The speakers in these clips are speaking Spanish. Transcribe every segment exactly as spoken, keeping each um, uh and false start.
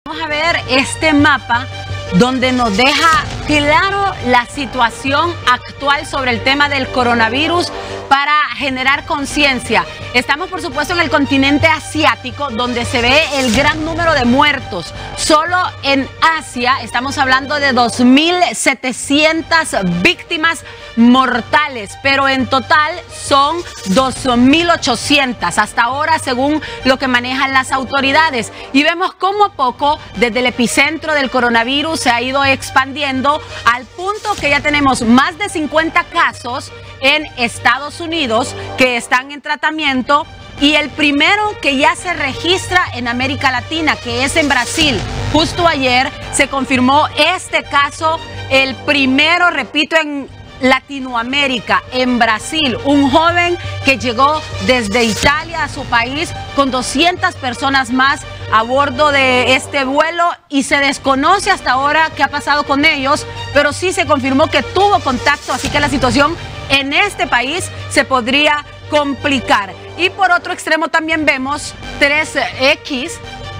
Vamos a ver este mapa donde nos deja claro la situación actual sobre el tema del coronavirus para generar conciencia. Estamos, por supuesto, en el continente asiático, donde se ve el gran número de muertos. Solo en Asia estamos hablando de dos mil setecientas víctimas mortales, pero en total son dos mil ochocientas hasta ahora, según lo que manejan las autoridades. Y vemos cómo a poco, desde el epicentro del coronavirus, se ha ido expandiendo al punto que ya tenemos más de cincuenta casos en Estados Unidos que están en tratamiento, y el primero que ya se registra en América Latina, que es en Brasil. Justo ayer se confirmó este caso, el primero, repito, en Latinoamérica, en Brasil, un joven que llegó desde Italia a su país con doscientas personas más a bordo de este vuelo, y se desconoce hasta ahora qué ha pasado con ellos, pero sí se confirmó que tuvo contacto, así que la situación en este país se podría complicar. Y por otro extremo también vemos tres equis,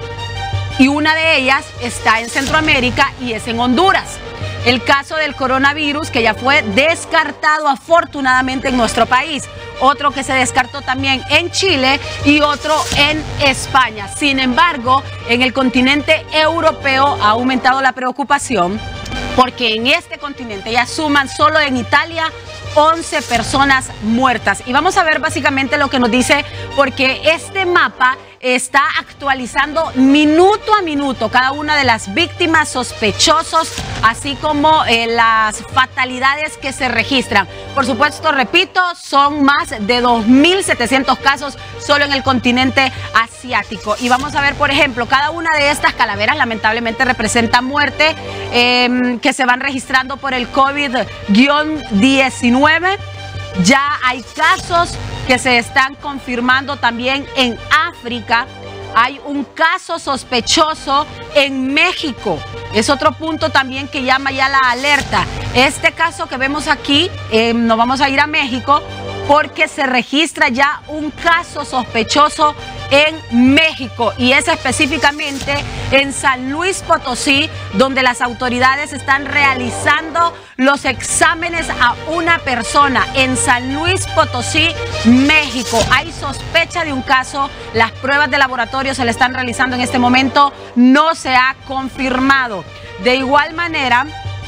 y una de ellas está en Centroamérica y es en Honduras. El caso del coronavirus, que ya fue descartado afortunadamente en nuestro país. Otro que se descartó también en Chile y otro en España. Sin embargo, en el continente europeo ha aumentado la preocupación, porque en este continente ya suman solo en Italia once personas muertas. Y vamos a ver básicamente lo que nos dice, porque este mapa está actualizando minuto a minuto cada una de las víctimas, sospechosos, así como eh, las fatalidades que se registran. Por supuesto, repito, son más de dos mil setecientos casos solo en el continente asiático. Y vamos a ver, por ejemplo, cada una de estas calaveras lamentablemente representa muerte eh, que se van registrando por el COVID diecinueve. Ya hay casos que se están confirmando también en África. Hay un caso sospechoso en México. Es otro punto también que llama ya la alerta. Este caso que vemos aquí, eh, nos vamos a ir a México, porque se registra ya un caso sospechoso en México, y es específicamente en San Luis Potosí, donde las autoridades están realizando los exámenes a una persona. En San Luis Potosí, México, hay sospecha de un caso. Las pruebas de laboratorio se le están realizando en este momento, no se ha confirmado. De igual manera,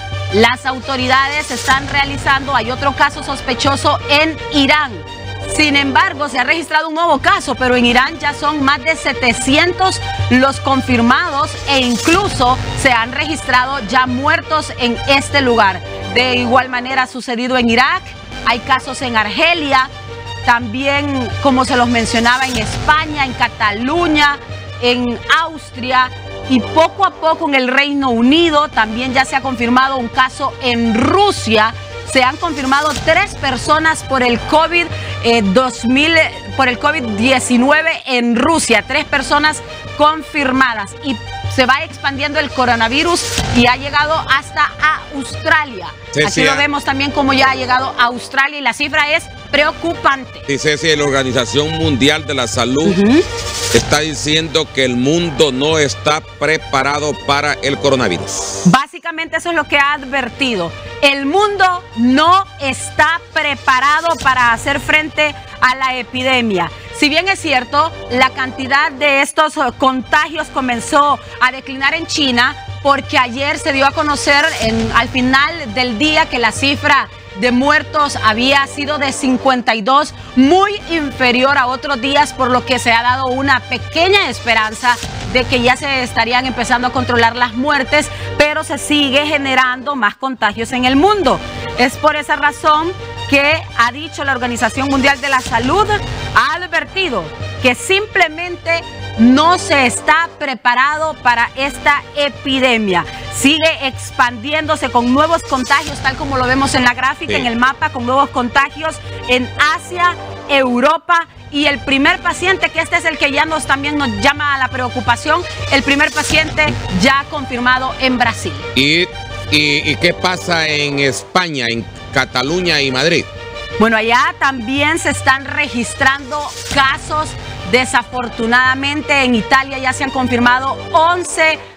las autoridades están realizando, hay otro caso sospechoso en Irán. Sin embargo, se ha registrado un nuevo caso, pero en Irán ya son más de setecientos los confirmados, e incluso se han registrado ya muertos en este lugar. De igual manera ha sucedido en Irak, hay casos en Argelia, también, como se los mencionaba, en España, en Cataluña, en Austria, y poco a poco en el Reino Unido. También ya se ha confirmado un caso en Rusia. Se han confirmado tres personas por el COVID eh, dos mil, por el COVID diecinueve en Rusia, tres personas confirmadas, y se va expandiendo el coronavirus y ha llegado hasta a Australia. Sí, Aquí sí, lo vemos también como ya ha llegado a Australia, y la cifra es preocupante. Dice si la Organización Mundial de la Salud uh-huh. está diciendo que el mundo no está preparado para el coronavirus. Básicamente eso es lo que ha advertido. El mundo no está preparado para hacer frente a la epidemia. Si bien es cierto, la cantidad de estos contagios comenzó a declinar en China, porque ayer se dio a conocer en, al final del día, que la cifra de muertos había sido de cincuenta y dos, muy inferior a otros días, por lo que se ha dado una pequeña esperanza de que ya se estarían empezando a controlar las muertes, pero se sigue generando más contagios en el mundo. Es por esa razón que ha dicho la Organización Mundial de la Salud, ha advertido que simplemente no se está preparado para esta epidemia. Sigue expandiéndose con nuevos contagios, tal como lo vemos en la gráfica, sí. en el mapa, con nuevos contagios en Asia, Europa, y el primer paciente, que este es el que ya nos también nos llama a la preocupación, el primer paciente ya confirmado en Brasil. ¿Y, y, y qué pasa en España, en Cataluña y Madrid? Bueno, allá también se están registrando casos. Desafortunadamente, en Italia ya se han confirmado once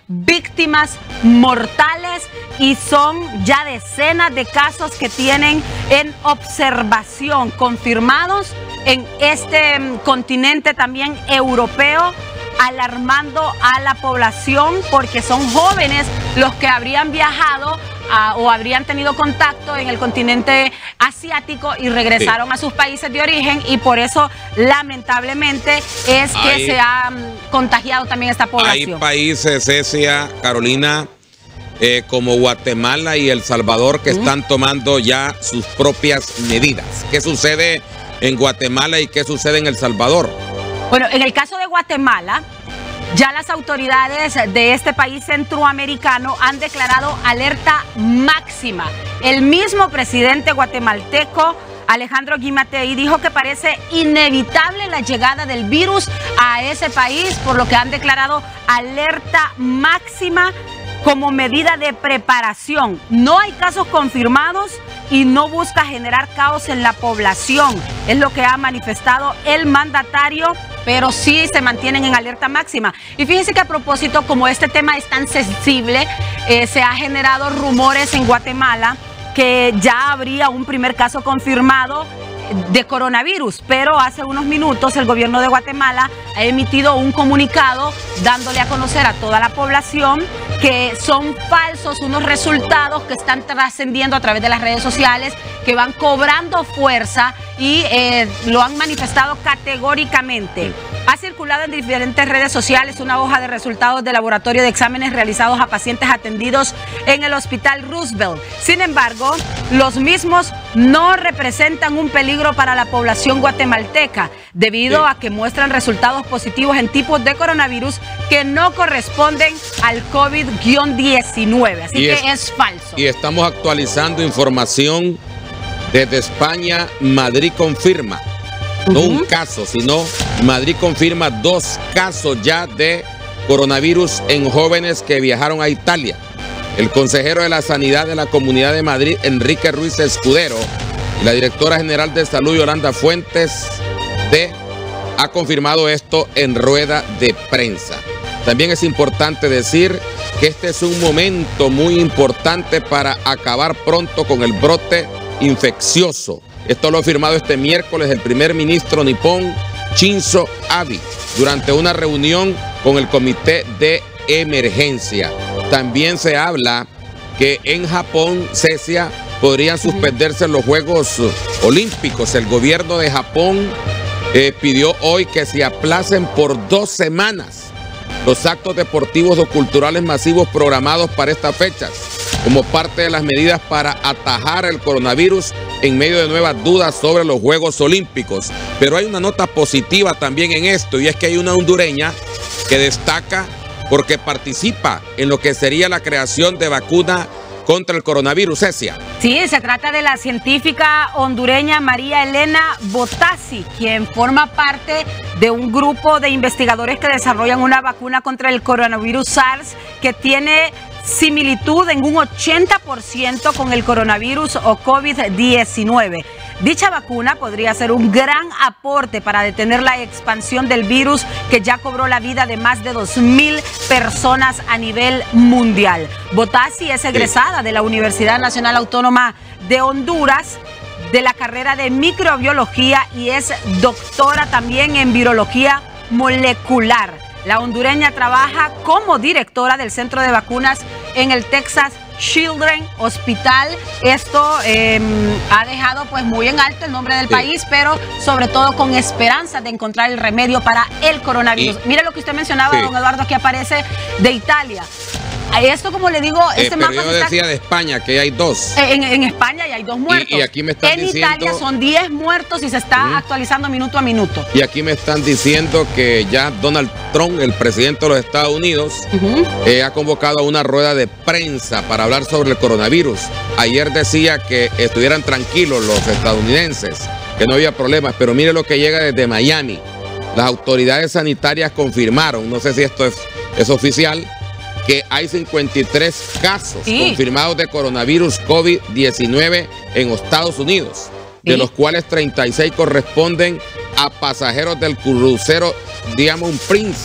víctimas mortales y son ya decenas de casos que tienen en observación confirmados en este continente también europeo, alarmando a la población porque son jóvenes los que habrían viajado a, o habrían tenido contacto en el continente asiático y regresaron sí. a sus países de origen, y por eso lamentablemente es que hay, se ha contagiado también esta población. Hay países, Cecia, Carolina, eh, como Guatemala y El Salvador que uh-huh. están tomando ya sus propias medidas. ¿Qué sucede en Guatemala y qué sucede en El Salvador? Bueno, en el caso de Guatemala, ya las autoridades de este país centroamericano han declarado alerta máxima. El mismo presidente guatemalteco, Alejandro Gimatei, dijo que parece inevitable la llegada del virus a ese país, por lo que han declarado alerta máxima como medida de preparación. No hay casos confirmados y no busca generar caos en la población, es lo que ha manifestado el mandatario, pero sí se mantienen en alerta máxima. Y fíjense que a propósito, como este tema es tan sensible, eh, se ha generado rumores en Guatemala que ya habría un primer caso confirmado de coronavirus, pero hace unos minutos el gobierno de Guatemala ha emitido un comunicado dándole a conocer a toda la población que son falsos unos resultados que están trascendiendo a través de las redes sociales, que van cobrando fuerza y eh, lo han manifestado categóricamente. Ha circulado en diferentes redes sociales una hoja de resultados de laboratorio de exámenes realizados a pacientes atendidos en el Hospital Roosevelt. Sin embargo, los mismos no representan un peligro para la población guatemalteca, debido sí. a que muestran resultados positivos en tipos de coronavirus que no corresponden al COVID diecinueve. Así y que es, es falso. Y estamos actualizando información desde España. Madrid confirma, uh-huh. no un caso, sino Madrid confirma dos casos ya de coronavirus en jóvenes que viajaron a Italia. El consejero de la Sanidad de la Comunidad de Madrid, Enrique Ruiz Escudero, y la directora general de Salud, Yolanda Fuentes, de, ha confirmado esto en rueda de prensa. También es importante decir que este es un momento muy importante para acabar pronto con el brote infeccioso. Esto lo ha firmado este miércoles el primer ministro nipón, Shinzo Abe, durante una reunión con el comité de emergencia. También se habla que en Japón, Cecia, podrían suspenderse los Juegos Olímpicos. El gobierno de Japón eh, pidió hoy que se aplacen por dos semanas los actos deportivos o culturales masivos programados para estas fechas, como parte de las medidas para atajar el coronavirus en medio de nuevas dudas sobre los Juegos Olímpicos. Pero hay una nota positiva también en esto, y es que hay una hondureña que destaca porque participa en lo que sería la creación de vacuna contra el coronavirus, Cecia. Sí, se trata de la científica hondureña María Elena Botassi, quien forma parte de un grupo de investigadores que desarrollan una vacuna contra el coronavirus SARS que tiene similitud en un ochenta por ciento con el coronavirus o COVID diecinueve. Dicha vacuna podría ser un gran aporte para detener la expansión del virus que ya cobró la vida de más de dos mil personas a nivel mundial. Botassi es egresada de la Universidad Nacional Autónoma de Honduras, de la carrera de microbiología, y es doctora también en virología molecular. La hondureña trabaja como directora del centro de vacunas en el Texas Children's Hospital. Esto eh, ha dejado pues muy en alto el nombre del sí. país, pero sobre todo con esperanza de encontrar el remedio para el coronavirus. Y, mire lo que usted mencionaba, sí. don Eduardo, que aparece de Italia. Esto, como le digo, este eh, mapa pero yo está... decía de España que hay dos. En, en España ya hay dos muertos. Y, y aquí me están en diciendo... Italia son diez muertos y se está uh-huh. actualizando minuto a minuto. Y aquí me están diciendo que ya Donald Trump, el presidente de los Estados Unidos, uh-huh. eh, ha convocado a una rueda de prensa para hablar sobre el coronavirus. Ayer decía que estuvieran tranquilos los estadounidenses, que no había problemas, pero mire lo que llega desde Miami. Las autoridades sanitarias confirmaron, no sé si esto es, es oficial, que hay cincuenta y tres casos sí. confirmados de coronavirus COVID diecinueve en Estados Unidos, sí. de los cuales treinta y seis corresponden a pasajeros del crucero Diamond Prince,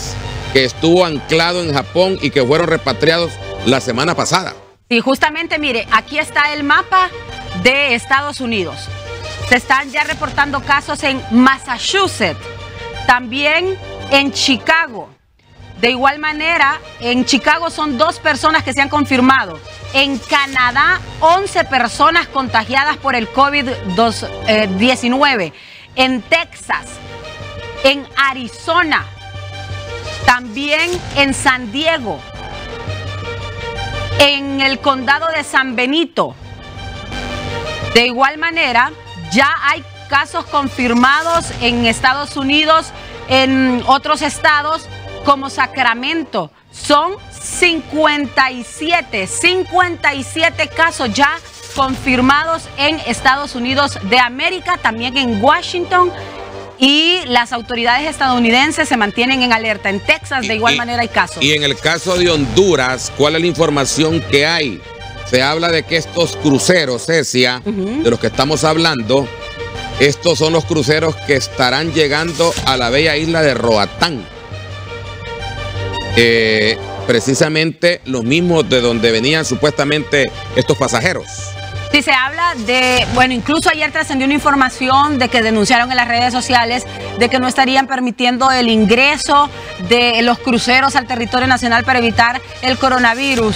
que estuvo anclado en Japón y que fueron repatriados la semana pasada. Y justamente, mire, aquí está el mapa de Estados Unidos. Se están ya reportando casos en Massachusetts, también en Chicago. De igual manera, en Chicago son dos personas que se han confirmado. En Canadá, once personas contagiadas por el COVID diecinueve. En Texas, en Arizona, también en San Diego, en el condado de San Benito. De igual manera, ya hay casos confirmados en Estados Unidos, en otros estados como Sacramento. Son cincuenta y siete, cincuenta y siete casos ya confirmados en Estados Unidos de América, también en Washington. Y las autoridades estadounidenses se mantienen en alerta. En Texas, de igual y, manera, hay casos. Y en el caso de Honduras, ¿cuál es la información que hay? Se habla de que estos cruceros, Cecia, uh-huh. de los que estamos hablando, estos son los cruceros que estarán llegando a la bella isla de Roatán. Eh, precisamente los mismos de donde venían supuestamente estos pasajeros. Sí, se habla de, bueno, incluso ayer trascendió una información de que denunciaron en las redes sociales de que no estarían permitiendo el ingreso de los cruceros al territorio nacional para evitar el coronavirus.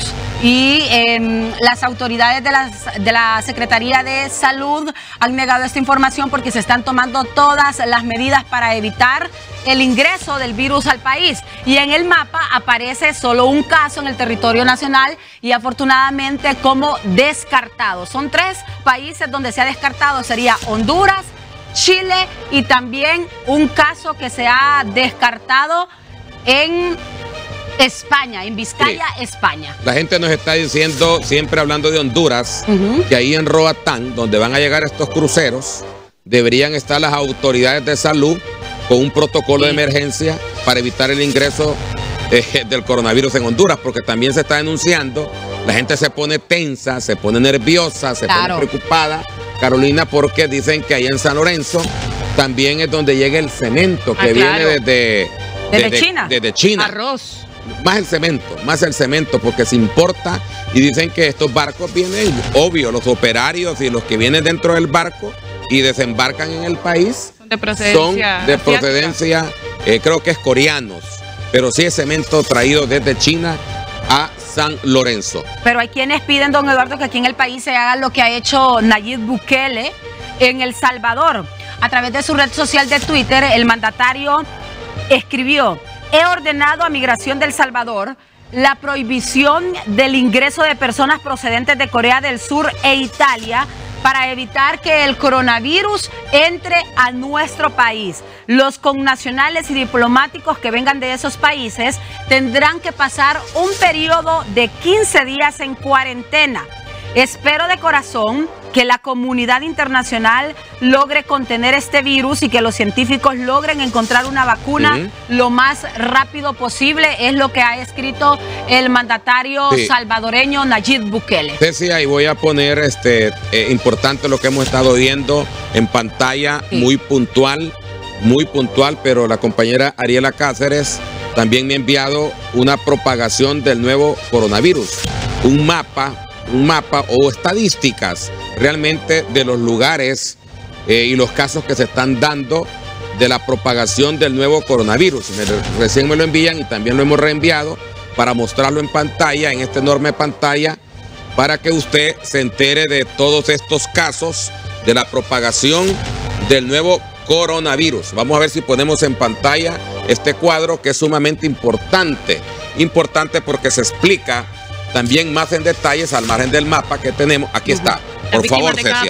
Y eh, las autoridades de, las, de la Secretaría de Salud han negado esta información porque se están tomando todas las medidas para evitar el ingreso del virus al país. Y en el mapa aparece solo un caso en el territorio nacional y afortunadamente como descartado. Son tres países donde se ha descartado, sería Honduras, Chile y también un caso que se ha descartado en España, en Vizcaya, sí. España. La gente nos está diciendo, siempre hablando de Honduras, uh-huh. que ahí en Roatán, donde van a llegar estos cruceros, deberían estar las autoridades de salud con un protocolo sí. de emergencia para evitar el ingreso eh, del coronavirus en Honduras, porque también se está denunciando, la gente se pone tensa, se pone nerviosa, se claro. pone preocupada, Carolina, porque dicen que allá en San Lorenzo también es donde llega el cemento que ah, claro. viene desde, desde, desde China. Desde China. Arroz. Más el cemento, más el cemento, porque se importa y dicen que estos barcos vienen, obvio, los operarios y los que vienen dentro del barco y desembarcan en el país son de procedencia, son de procedencia eh, creo que es coreanos, pero sí es cemento traído desde China a San Lorenzo. Pero hay quienes piden, don Eduardo, que aquí en el país se haga lo que ha hecho Nayib Bukele en El Salvador. A través de su red social de Twitter, el mandatario escribió: he ordenado a Migración de El Salvador la prohibición del ingreso de personas procedentes de Corea del Sur e Italia para evitar que el coronavirus entre a nuestro país. Los connacionales y diplomáticos que vengan de esos países tendrán que pasar un periodo de quince días en cuarentena. Espero de corazón que la comunidad internacional logre contener este virus y que los científicos logren encontrar una vacuna uh-huh. lo más rápido posible, es lo que ha escrito el mandatario sí. salvadoreño Nayib Bukele. Decía, y voy a poner este eh, importante lo que hemos estado viendo en pantalla, sí. muy puntual, muy puntual, pero la compañera Ariela Cáceres también me ha enviado una propagación del nuevo coronavirus, un mapa un mapa o estadísticas realmente de los lugares eh, y los casos que se están dando de la propagación del nuevo coronavirus. Me, recién me lo envían y también lo hemos reenviado para mostrarlo en pantalla, en esta enorme pantalla, para que usted se entere de todos estos casos de la propagación del nuevo coronavirus. Vamos a ver si ponemos en pantalla este cuadro que es sumamente importante, importante porque se explica también más en detalles al margen del mapa que tenemos. Aquí uh-huh. está. Por favor, Cecia.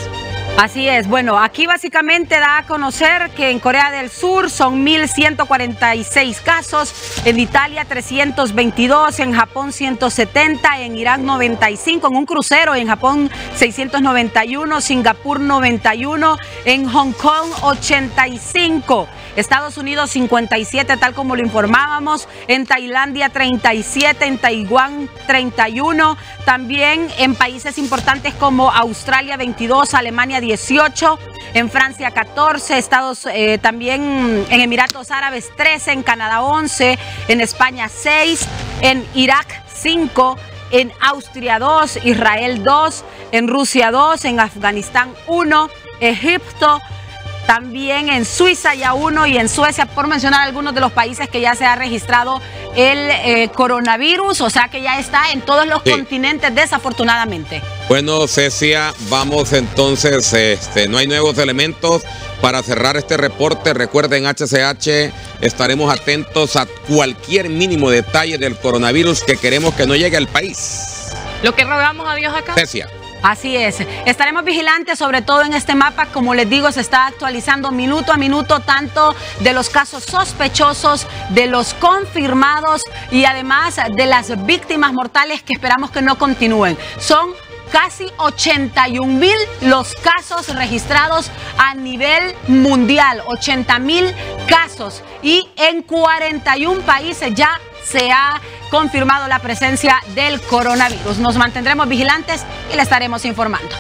Así es. Bueno, aquí básicamente da a conocer que en Corea del Sur son mil ciento cuarenta y seis casos, en Italia trescientos veintidós, en Japón ciento setenta, en Irán noventa y cinco, en un crucero, en Japón seiscientos noventa y uno, Singapur noventa y uno, en Hong Kong ochenta y cinco. Estados Unidos cincuenta y siete, tal como lo informábamos, en Tailandia treinta y siete, en Taiwán treinta y uno, también en países importantes como Australia veintidós, Alemania dieciocho, en Francia catorce, Estados eh, también en Emiratos Árabes trece, en Canadá once, en España seis, en Irak cinco, en Austria dos, Israel dos, en Rusia dos, en Afganistán uno, Egipto también, en Suiza ya uno y en Suecia, por mencionar algunos de los países que ya se ha registrado el eh, coronavirus, o sea que ya está en todos los sí. continentes, desafortunadamente. Bueno, Cecia, vamos entonces, este, no hay nuevos elementos para cerrar este reporte. Recuerden, H C H, estaremos atentos a cualquier mínimo detalle del coronavirus que queremos que no llegue al país. Lo que rogamos a Dios acá. Cecia. Así es. Estaremos vigilantes, sobre todo en este mapa. Como les digo, se está actualizando minuto a minuto, tanto de los casos sospechosos, de los confirmados y además de las víctimas mortales que esperamos que no continúen. Son casi ochenta y un mil los casos registrados a nivel mundial, ochenta mil casos, y en cuarenta y un países ya se ha confirmado la presencia del coronavirus. Nos mantendremos vigilantes y le estaremos informando.